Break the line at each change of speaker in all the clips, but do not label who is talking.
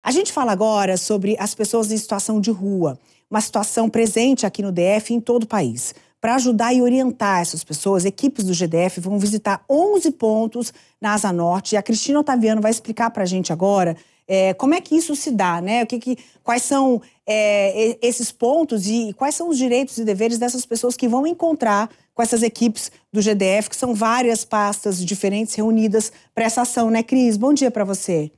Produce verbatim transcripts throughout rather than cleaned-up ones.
A gente fala agora sobre as pessoas em situação de rua, uma situação presente aqui no D F e em todo o país. Para ajudar e orientar essas pessoas, equipes do G D F vão visitar onze pontos na Asa Norte. E a Cristina Otaviano vai explicar para a gente agora é, como é que isso se dá, né? O que que, quais são é, esses pontos e quais são os direitos e deveres dessas pessoas que vão encontrar com essas equipes do G D F, que são várias pastas diferentes reunidas para essa ação, né, Cris? Bom dia para você.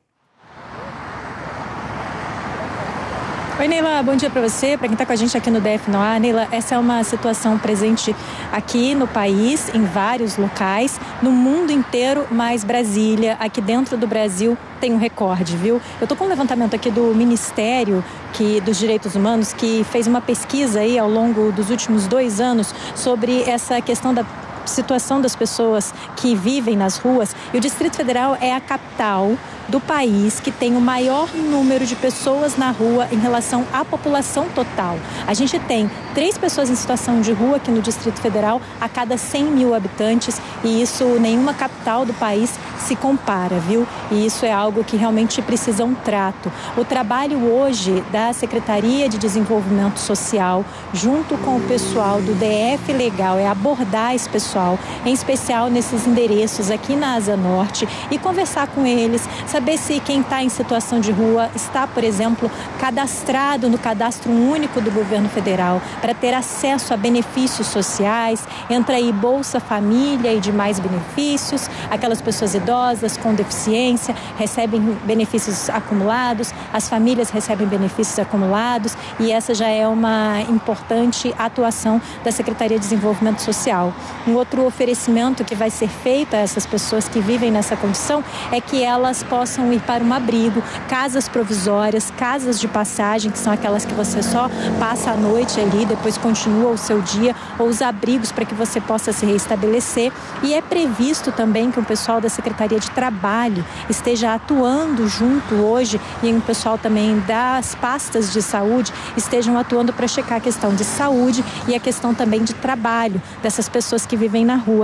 Oi, Neila, bom dia para você, para quem está com a gente aqui no D F no Ar. Neila, essa é uma situação presente aqui no país, em vários locais, no mundo inteiro, mas Brasília, aqui dentro do Brasil, tem um recorde, viu? Eu estou com um levantamento aqui do Ministério que, dos Direitos Humanos, que fez uma pesquisa aí ao longo dos últimos dois anos sobre essa questão da situação das pessoas que vivem nas ruas. E o Distrito Federal é a capital do país que tem o maior número de pessoas na rua em relação à população total. A gente tem três pessoas em situação de rua aqui no Distrito Federal a cada cem mil habitantes, e isso nenhuma capital do país se compara, viu? E isso é algo que realmente precisa um trato. O trabalho hoje da Secretaria de Desenvolvimento Social, junto com o pessoal do D F Legal, é abordar esse pessoal, em especial nesses endereços aqui na Asa Norte, e conversar com eles, saber se quem está em situação de rua está, por exemplo, cadastrado no cadastro único do governo federal para ter acesso a benefícios sociais. Entra aí Bolsa Família e demais benefícios. Aquelas pessoas idosas com deficiência recebem benefícios acumulados, as famílias recebem benefícios acumulados, e essa já é uma importante atuação da Secretaria de Desenvolvimento Social. Um outro oferecimento que vai ser feito a essas pessoas que vivem nessa condição é que elas possam ir para um abrigo, casas provisórias, casas de passagem, que são aquelas que você só passa a noite ali, depois continua o seu dia, ou os abrigos para que você possa se reestabelecer. E é previsto também que o pessoal da Secretaria de Trabalho esteja atuando junto hoje, e o pessoal também das pastas de saúde estejam atuando para checar a questão de saúde e a questão também de trabalho dessas pessoas que vivem na rua.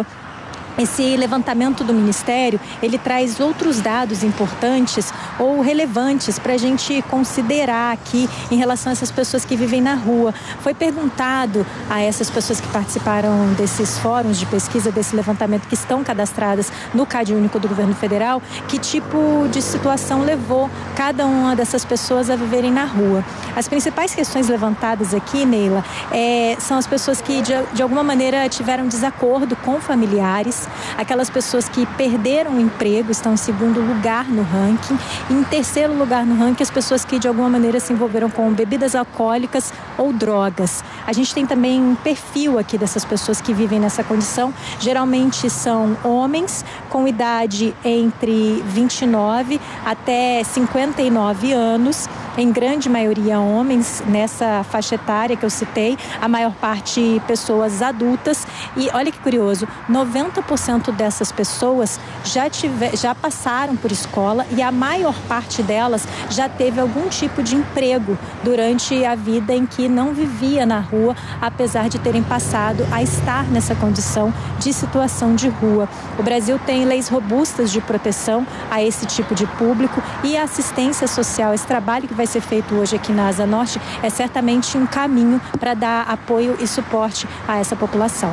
Esse levantamento do Ministério, ele traz outros dados importantes ou relevantes para a gente considerar aqui em relação a essas pessoas que vivem na rua. Foi perguntado a essas pessoas que participaram desses fóruns de pesquisa, desse levantamento, que estão cadastradas no C A D único do governo federal, que tipo de situação levou cada uma dessas pessoas a viverem na rua. As principais questões levantadas aqui, Neila, é, são as pessoas que de, de alguma maneira tiveram desacordo com familiares, aquelas pessoas que perderam o emprego, estão em segundo lugar no ranking, e em terceiro lugar no ranking as pessoas que de alguma maneira se envolveram com bebidas alcoólicas ou drogas. A gente tem também um perfil aqui dessas pessoas que vivem nessa condição. Geralmente são homens com idade entre vinte e nove até cinquenta e nove anos, em grande maioria homens nessa faixa etária que eu citei, a maior parte pessoas adultas. E olha que curioso, noventa por cento dessas pessoas já, tiver, já passaram por escola, e a maior parte delas já teve algum tipo de emprego durante a vida em que não vivia na rua, apesar de terem passado a estar nessa condição de situação de rua. O Brasil tem leis robustas de proteção a esse tipo de público, e a assistência social, esse trabalho que vai ser feito hoje aqui na Asa Norte, é certamente um caminho para dar apoio e suporte a essa população.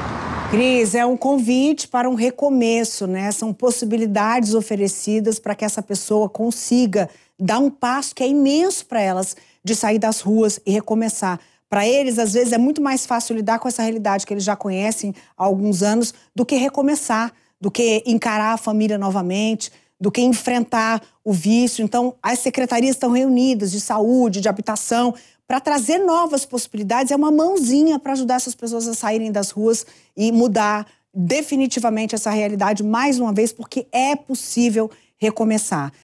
Cris, é um convite para um recomeço, né? São possibilidades oferecidas para que essa pessoa consiga dar um passo que é imenso para elas, de sair das ruas e recomeçar. Para eles, às vezes, é muito mais fácil lidar com essa realidade que eles já conhecem há alguns anos do que recomeçar, do que encarar a família novamente, do que enfrentar o vício. Então, as secretarias estão reunidas de saúde, de habitação, para trazer novas possibilidades. É uma mãozinha para ajudar essas pessoas a saírem das ruas e mudar definitivamente essa realidade mais uma vez, porque é possível recomeçar.